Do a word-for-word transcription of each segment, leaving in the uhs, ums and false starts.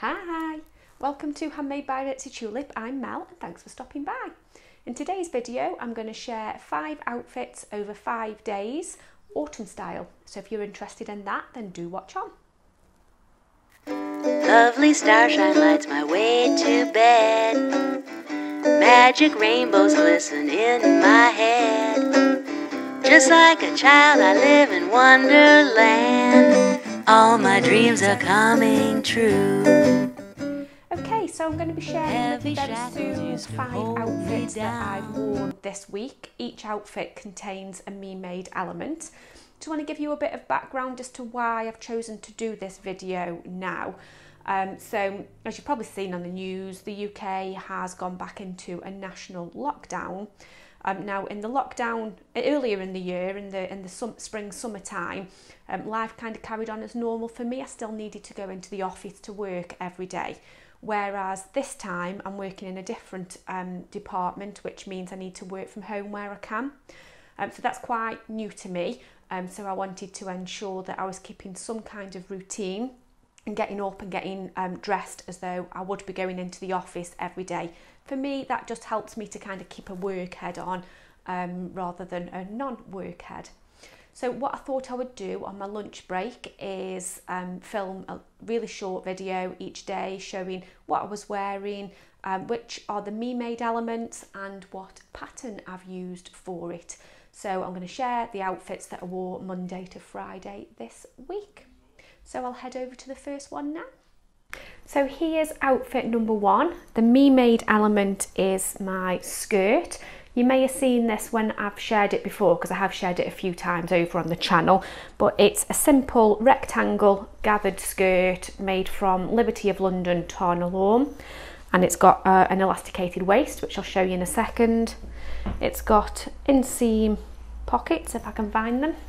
Hi, welcome to Handmade by Ritzy Tulip. I'm Mel and thanks for stopping by. In today's video I'm going to share five outfits over five days, autumn style. So if you're interested in that, then do watch on. Lovely starshine lights my way to bed. Magic rainbows glisten in my head. Just like a child I live in Wonderland. All my dreams are coming true. Okay, so I'm going to be sharing with you very soon five outfits that I've worn this week. Each outfit contains a me-made element. Just want to give you a bit of background as to why I've chosen to do this video now. Um, so, as you've probably seen on the news, the U K has gone back into a national lockdown. Um, now, in the lockdown earlier in the year, in the in the sum, spring summertime, um, life kind of carried on as normal for me. I still needed to go into the office to work every day, whereas this time I'm working in a different um, department, which means I need to work from home where I can. Um, so that's quite new to me. Um, so I wanted to ensure that I was keeping some kind of routine and getting up and getting um, dressed as though I would be going into the office every day. For me, that just helps me to kind of keep a work head on um, rather than a non-work head. So what I thought I would do on my lunch break is um, film a really short video each day showing what I was wearing, um, which are the me-made elements and what pattern I've used for it. So I'm going to share the outfits that I wore Monday to Friday this week. So I'll head over to the first one now. So here's outfit number one. The me-made element is my skirt. You may have seen this when I've shared it before, because I have shared it a few times over on the channel, but it's a simple rectangle gathered skirt made from Liberty of London Tarn loom, and it's got uh, an elasticated waist, which I'll show you in a second. It's got inseam pockets, if I can find them.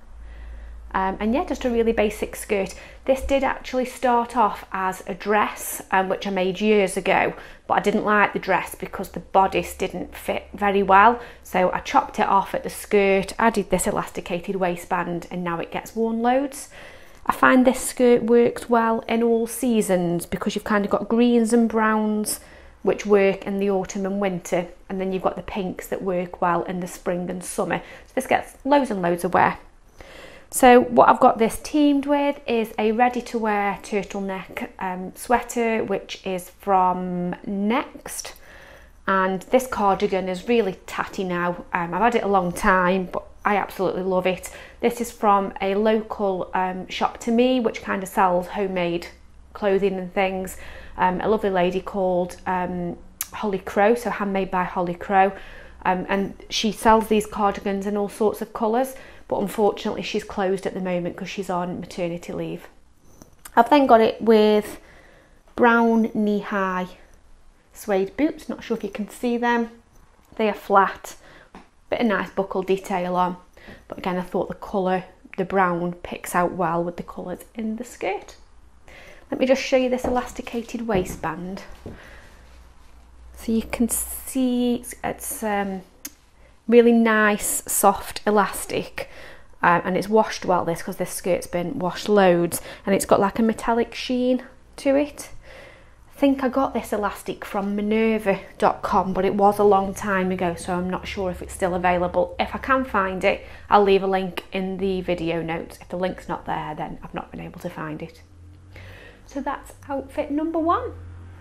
Um, and yeah, just a really basic skirt. This did actually start off as a dress, um, which I made years ago, but I didn't like the dress because the bodice didn't fit very well. So I chopped it off at the skirt, added this elasticated waistband, and now it gets worn loads. I find this skirt works well in all seasons because you've kind of got greens and browns which work in the autumn and winter, and then you've got the pinks that work well in the spring and summer. So this gets loads and loads of wear. So what I've got this teamed with is a ready-to-wear turtleneck um, sweater, which is from Next. And this cardigan is really tatty now. Um, I've had it a long time, but I absolutely love it. This is from a local um, shop to me, which kind of sells homemade clothing and things. Um, a lovely lady called um, Holly Crow, so Handmade by Holly Crow. Um, and she sells these cardigans in all sorts of colours. But unfortunately she's closed at the moment because she's on maternity leave. I've then got it with brown knee-high suede boots. Not sure if you can see them. They are flat, bit of nice buckle detail on. But again, I thought the colour, the brown, picks out well with the colours in the skirt. Let me just show you this elasticated waistband. So you can see it's um, really nice, soft elastic, um, and it's washed well, this, because this skirt's been washed loads, and it's got like a metallic sheen to it. I think I got this elastic from Minerva dot com, but it was a long time ago, so I'm not sure if it's still available. If I can find it, I'll leave a link in the video notes. If the link's not there, then I've not been able to find it. So that's outfit number one.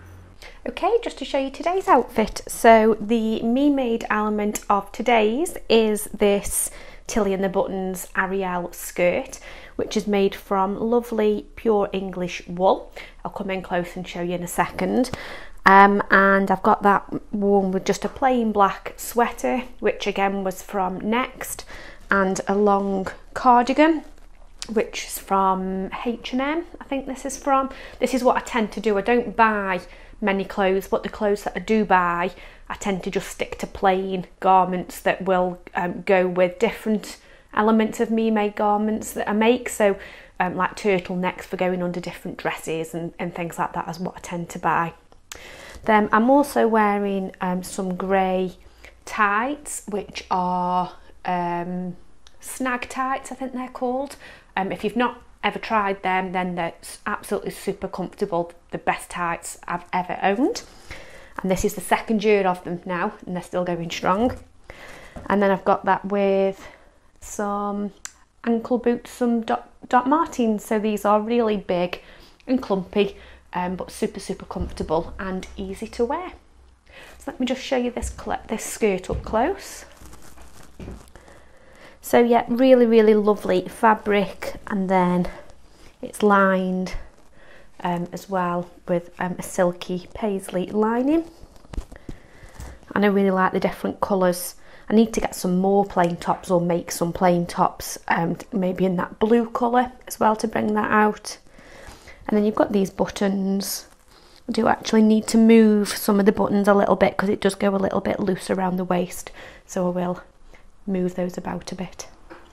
Okay, just to show you today's outfit. So the me-made element of today's is this Tilly and the Buttons Ariel skirt, which is made from lovely pure English wool. I'll come in close and show you in a second. Um, and I've got that worn with just a plain black sweater, which again was from Next, and a long cardigan, which is from H and M, I think this is from. This is what I tend to do. I don't buy many clothes, but the clothes that I do buy, I tend to just stick to plain garments that will um, go with different elements of me-made garments that I make. So um, like turtlenecks for going under different dresses and, and things like that is what I tend to buy. Then I'm also wearing um, some grey tights, which are um, snag tights, I think they're called. Um, if you've not ever tried them, then they're absolutely super comfortable, the best tights I've ever owned. And this is the second year of them now, and they're still going strong. And then I've got that with some ankle boots, some Doc, Doc Martens. So these are really big and clumpy, um, but super, super comfortable and easy to wear. So let me just show you this, this skirt up close. So yeah, really, really lovely fabric, and then it's lined um, as well with um, a silky paisley lining. And I really like the different colours. I need to get some more plain tops, or make some plain tops, um, maybe in that blue colour as well to bring that out. And then you've got these buttons. I do actually need to move some of the buttons a little bit because it does go a little bit loose around the waist, so I will move those about a bit.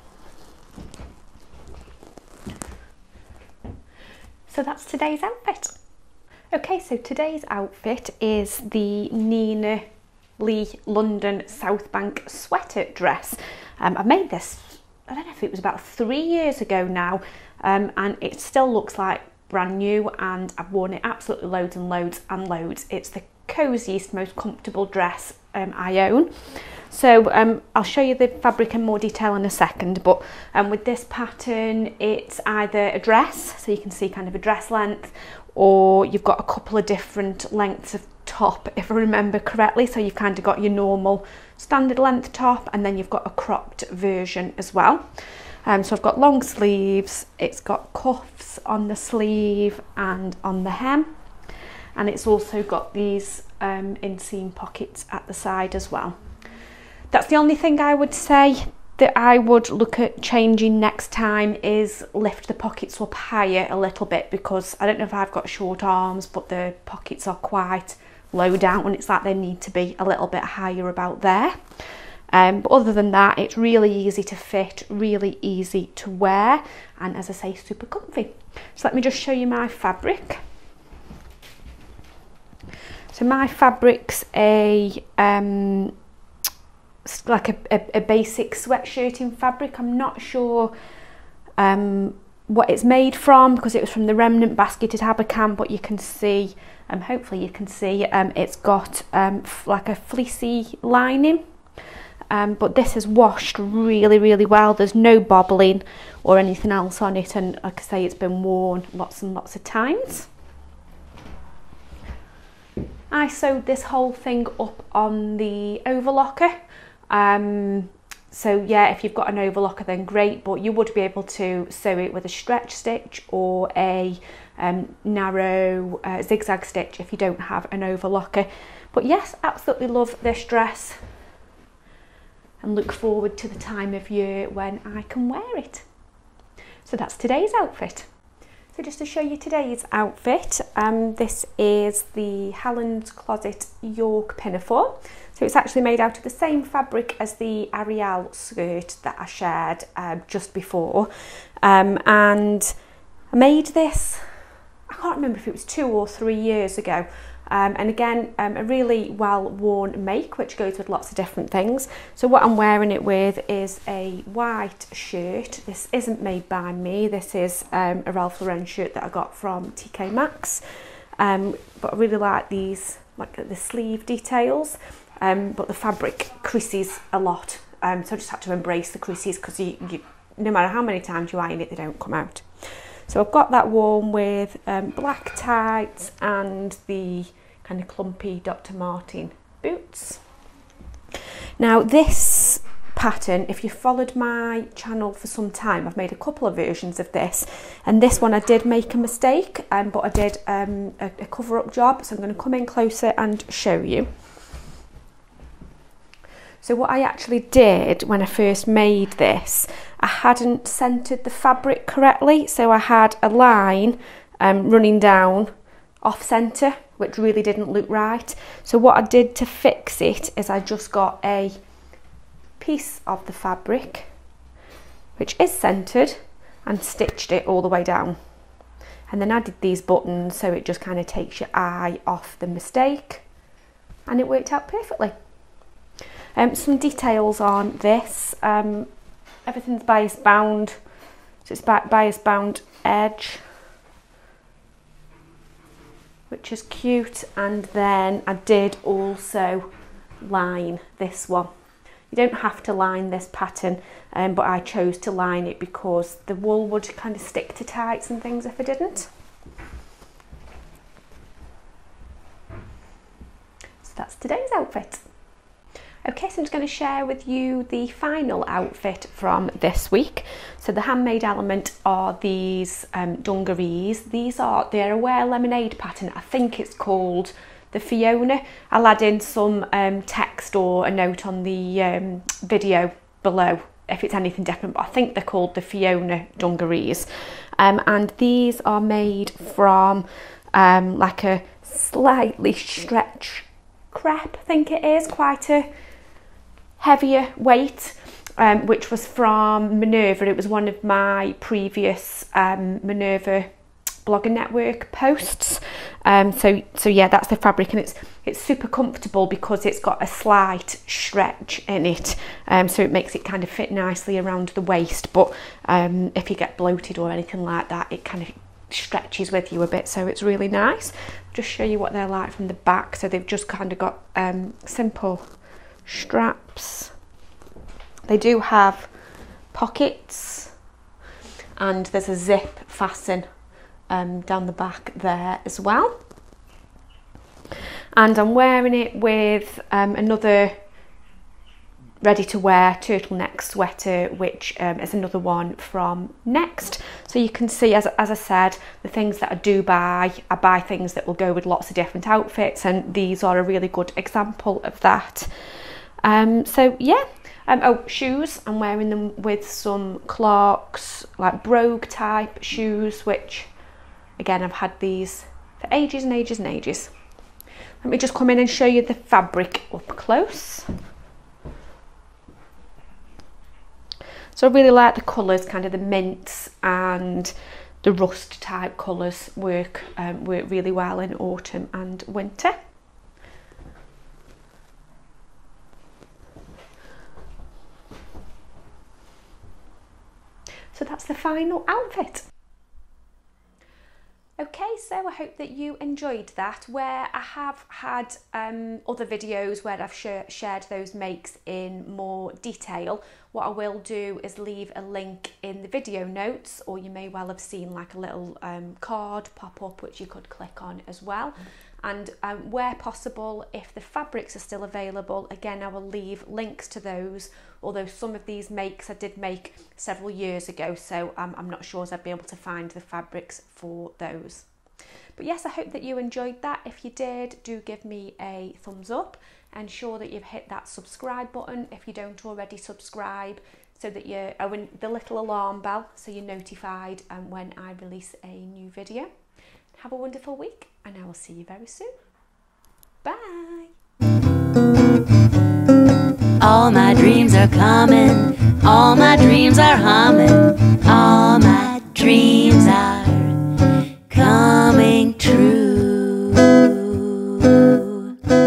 So that's today's outfit. Okay, so today's outfit is the Nina Lee London South Bank sweater dress. Um, I made this, I don't know if it was about three years ago now, um, and it still looks like brand new, and I've worn it absolutely loads and loads and loads. It's the coziest, most comfortable dress um, I own. So um, I'll show you the fabric in more detail in a second, but um, with this pattern it's either a dress, so you can see kind of a dress length, or you've got a couple of different lengths of top, if I remember correctly. So you've kind of got your normal standard length top, and then you've got a cropped version as well. Um, so I've got long sleeves, it's got cuffs on the sleeve and on the hem, and it's also got these um, inseam pockets at the side as well. That's the only thing I would say that I would look at changing next time, is lift the pockets up higher a little bit, because I don't know if I've got short arms, but the pockets are quite low down. It's like they need to be a little bit higher about there. Um, but other than that, it's really easy to fit, really easy to wear, and as I say, super comfy. So let me just show you my fabric. So my fabric's a um, like a, a, a basic sweatshirting fabric. I'm not sure um, what it's made from, because it was from the Remnant Basketed Abercam, but you can see, um, hopefully you can see, um, it's got um, like a fleecy lining. Um, but this is washed really, really well. There's no bobbling or anything else on it, and like I say, it's been worn lots and lots of times. I sewed this whole thing up on the overlocker. Um, so yeah, if you've got an overlocker then great, but you would be able to sew it with a stretch stitch or a um, narrow uh, zigzag stitch if you don't have an overlocker. But yes, absolutely love this dress, and look forward to the time of year when I can wear it. So that's today's outfit. So just to show you today's outfit, um, this is the Helen's Closet York pinafore. So it's actually made out of the same fabric as the Ariel skirt that I shared uh, just before. Um, and I made this, I can't remember if it was two or three years ago. Um, and again, um, a really well-worn make, which goes with lots of different things. So what I'm wearing it with is a white shirt. This isn't made by me. This is um, a Ralph Lauren shirt that I got from T K Maxx. Um, but I really like these, like the sleeve details. Um, but the fabric creases a lot. Um, so I just had to embrace the creases, because you, you, no matter how many times you iron it, they don't come out. So I've got that worn with um, black tights and the kind of clumpy Doctor Martin boots. Now this pattern, if you followed my channel for some time, I've made a couple of versions of this, and this one I did make a mistake, um, but I did um, a, a cover-up job, so I'm going to come in closer and show you. So what I actually did when I first made this, I hadn't centred the fabric correctly, so I had a line um, running down off centre, which really didn't look right. So what I did to fix it is I just got a piece of the fabric which is centred and stitched it all the way down, and then added these buttons so it just kind of takes your eye off the mistake, and it worked out perfectly. Um, some details on this, um, everything's bias bound So it's bias bound edge, which is cute. And then I did also line this one. You don't have to line this pattern, um, but I chose to line it because the wool would kind of stick to tights and things if I didn't. So that's today's outfit. Okay, so I'm just going to share with you the final outfit from this week. So the handmade element are these um, dungarees. These are, they're a Wear Lemonade pattern. I think it's called the Fiona. I'll add in some um, text or a note on the um, video below if it's anything different, but I think they're called the Fiona dungarees. Um, and these are made from um, like a slightly stretch crepe, I think it is, quite a heavier weight, um, which was from Minerva. It was one of my previous um, Minerva Blogger Network posts. Um, so so yeah, that's the fabric, and it's it's super comfortable because it's got a slight stretch in it, um, so it makes it kind of fit nicely around the waist. But um, if you get bloated or anything like that, it kind of stretches with you a bit, so it's really nice. I'll just show you what they're like from the back. So they've just kind of got um, simple straps. They do have pockets, and there's a zip fasten um, down the back there as well. And I'm wearing it with um, another ready to wear turtleneck sweater, which um, is another one from Next. So you can see, as, as I said, the things that I do buy, I buy things that will go with lots of different outfits, and these are a really good example of that. Um, so yeah, um, oh, shoes, I'm wearing them with some Clarks, like brogue type shoes, which again, I've had these for ages and ages and ages. Let me just come in and show you the fabric up close. So I really like the colours, kind of the mints and the rust type colours work, um, work really well in autumn and winter. So that's the final outfit. Okay, so I hope that you enjoyed that, where I have had um, other videos where I've sh shared those makes in more detail. What I will do is leave a link in the video notes, or you may well have seen like a little um, card pop up which you could click on as well. And um, where possible, if the fabrics are still available, again I will leave links to those, although some of these makes I did make several years ago, so um, I'm not sure as I'd be able to find the fabrics for those. But yes, I hope that you enjoyed that. If you did, do give me a thumbs up, and ensure that you've hit that subscribe button if you don't already subscribe, so that you're oh, and the little alarm bell so you're notified um, when I release a new video. Have a wonderful week, and I will see you very soon. Bye. All my dreams are coming, all my dreams are humming.